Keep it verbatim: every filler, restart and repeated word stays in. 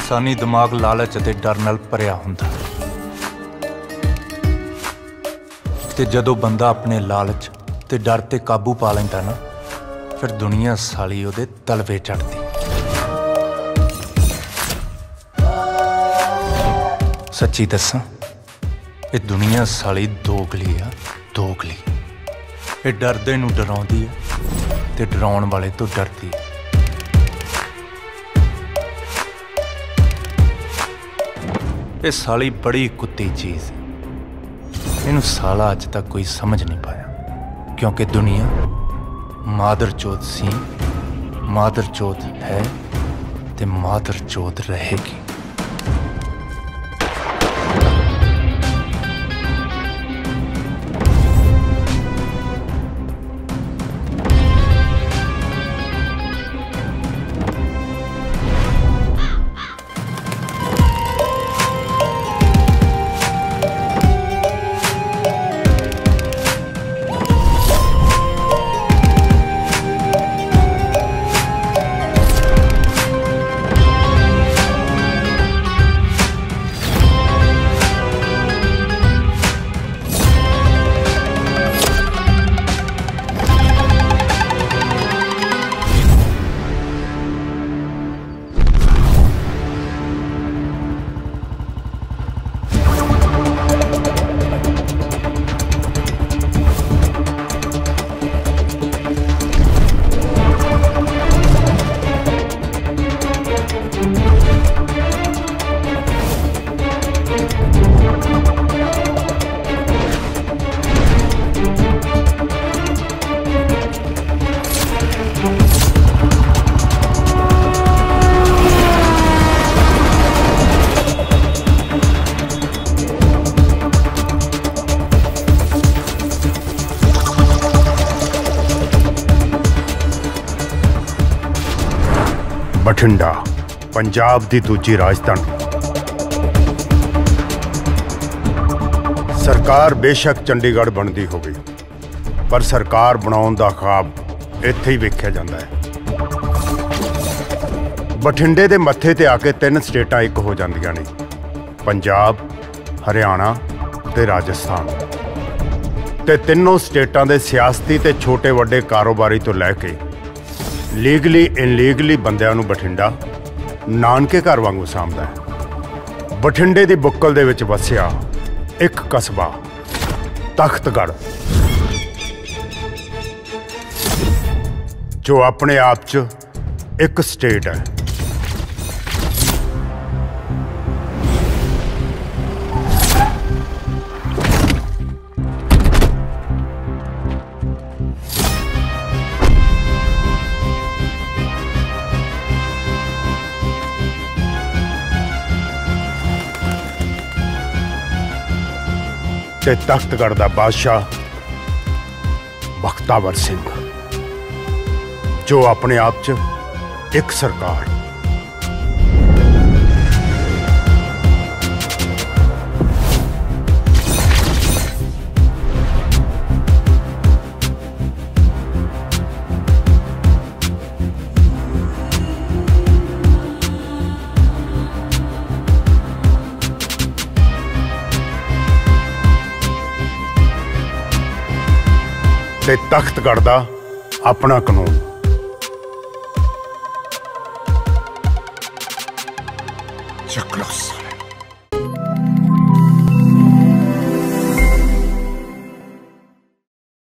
इंसानी दिमाग लालच ते डर नाल भरिया हुंदा ते जदों बंदा अपने लालच ते डर ते काबू पा लैंदा ना फिर दुनिया साली उहदे तलवे चढ़दी। सच्ची दस्सां ये दुनिया साली दोगली आ दोगली। ये डरदे नूं डराउंदी है ते डराउण वाले तो डरदी है। ये साली बड़ी कुत्ती चीज है। इनू साला अज तक कोई समझ नहीं पाया क्योंकि दुनिया मादर चौथ सी, मादर चौथ है ते मादर चौथ रहेगी। बठिंडा पंजाब की दूजी राजधानी। सरकार बेशक चंडीगढ़ बनती हो गई पर सरकार बनाने का ख्वाब इत्थे ही वेख्या जाता है। बठिंडे के मत्थे ते आके तीन स्टेटां एक हो जांदियां ने, पंजाब, हरियाणा ते राजस्थान। ते तीनों स्टेटां दे सियासती ते छोटे वड्डे कारोबारी तो लैके लीगली इनलीगली बंदियां नूं बठिंडा नानके घर वांगू सामदा है। बठिंडे दी बुक्कल दे विच वसिया एक कस्बा तख्तगढ़ जो अपने आप च एक स्टेट है। ते तख्तगढ़ का बादशाह बख्तावर सिंह जो अपने आप च एक सरकार। ते तख्तगढ़ का अपना कानून। चकलो